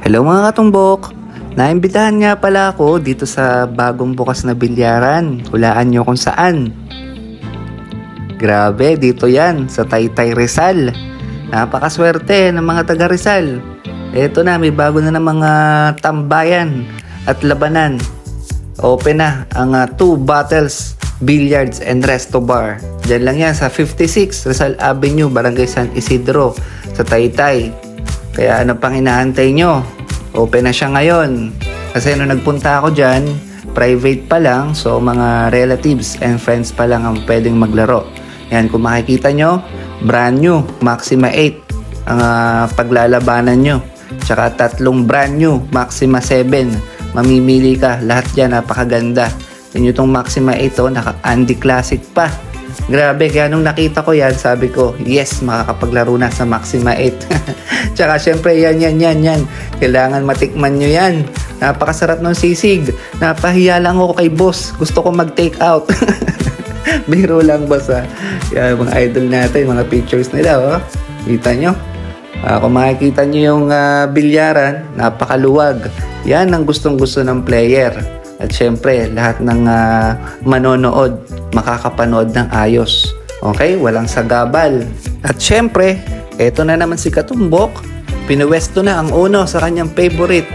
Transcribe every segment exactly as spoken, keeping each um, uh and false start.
Hello mga katumbok! Naimbitahan nga pala ako dito sa bagong bukas na bilyaran. Hulaan nyo kung saan. Grabe, dito yan sa Taytay Rizal. Napakaswerte ng mga taga Rizal. Eto na, may bago na ng mga tambayan at labanan. Open na ang uh, two bottles billiards and resto bar. Diyan lang yan sa fifty-six Rizal Avenue, Barangay San Isidro sa Taytay. Kaya ano pang inaantay nyo? Open na siya ngayon. Kasi nung nagpunta ako dyan, private pa lang. So mga relatives and friends pa lang ang pwedeng maglaro. Yan, kung makikita nyo, brand new, Maxima eight ang uh, paglalabanan nyo. Tsaka tatlong brand new, Maxima seven. Mamimili ka, lahat dyan napakaganda. Yan yung Maxima eight, oh, naka-Andy Classic pa. Grabe, kaya nung nakita ko yan, sabi ko, yes, makakapaglaro na sa Maxima eight. Tsaka syempre, yan, yan, yan, yan. Kailangan matikman nyo yan. Napakasarap ng sisig. Napahiya lang ako kay boss. Gusto ko mag-take out. Biro lang, boss, ha. Yan, mga idol natin, mga pictures nila, oh. Kita nyo? Uh, kung makikita nyo yung uh, bilyaran, napakaluwag. Yan ang gustong-gusto ng player. At syempre, lahat ng uh, manonood, makakapanood ng ayos. Okay? Walang sagabal. At syempre, eto na naman si Katumbok. Pinuwesto na ang uno sa kanyang favorite.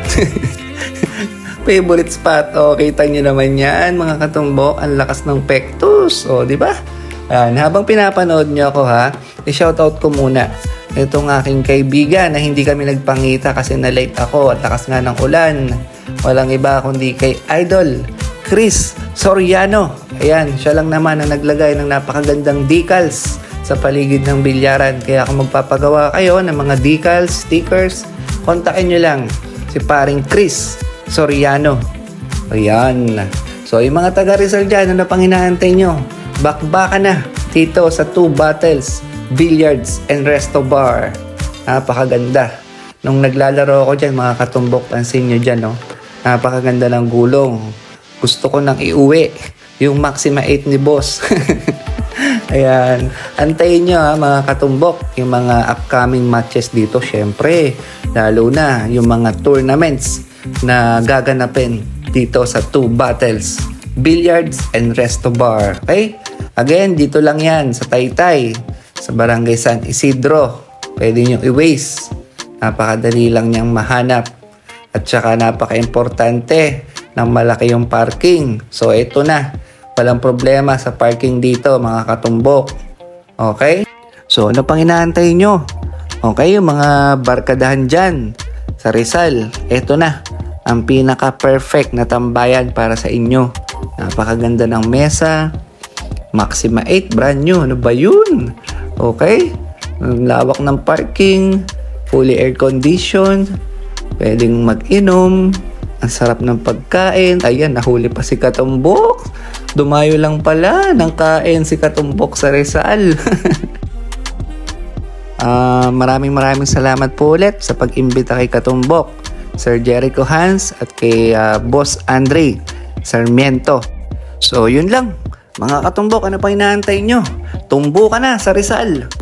Favorite spot. O, kita nyo naman yan, mga Katumbok. Ang lakas ng pectus. O, di ba? Yan. Habang pinapanood nyo ako, ha, i-shoutout ko muna itong aking kaibigan na hindi kami nagpangita kasi na-late ako at lakas nga ng ulan. Walang iba kundi kay Idol Chris Soriano. Ayan, siya lang naman ang naglagay ng napakagandang decals sa paligid ng bilyaran. Kaya kung magpapagawa kayo ng mga decals, stickers, kontakin nyo lang si paring Chris Soriano. Ayan. So, yung mga taga Rizal dyan, ano pang hinaantay nyo? Bakbaka na dito sa two bottles billiards and resto bar. Napakaganda. Nung naglalaro ako dyan, mga Katumbok, pansin nyo dyan, no? Napakaganda ng gulong. Gusto ko nang iuwi yung Maxima eight ni boss. Ayan. Antayin nyo, ha, mga Katumbok, yung mga upcoming matches dito. Syempre, lalo na yung mga tournaments na gaganapin dito sa two bottles billiards and resto bar. Okay? Again, dito lang yan sa Taytay, sa Barangay San Isidro. Pwede nyo i-waste. Napakadali lang niyang mahanap. At saka napaka-importante ng malaki yung parking. So, ito na. Walang problema sa parking dito, mga Katumbok. Okay? So, ano pang inaantay nyo? Okay, yung mga barkadahan dyan sa Rizal. Ito na. Ang pinaka-perfect na tambayan para sa inyo. Napakaganda ng mesa. Maxima eight, brand new. Ano ba yun? Okay? Ang lawak ng parking. Fully air-conditioned. Pwedeng mag-inom. Ang sarap ng pagkain. Ayan, nahuli pa si Katumbok. Dumayo lang pala ng kain si Katumbok sa Rizal. uh, maraming maraming salamat po ulit sa pag-imbita kay Katumbok, Sir Jericho Hans at kay uh, Boss Andre Sarmiento. So, yun lang. Mga Katumbok, ano pa inaantay nyo? Tumbo ka na sa Rizal.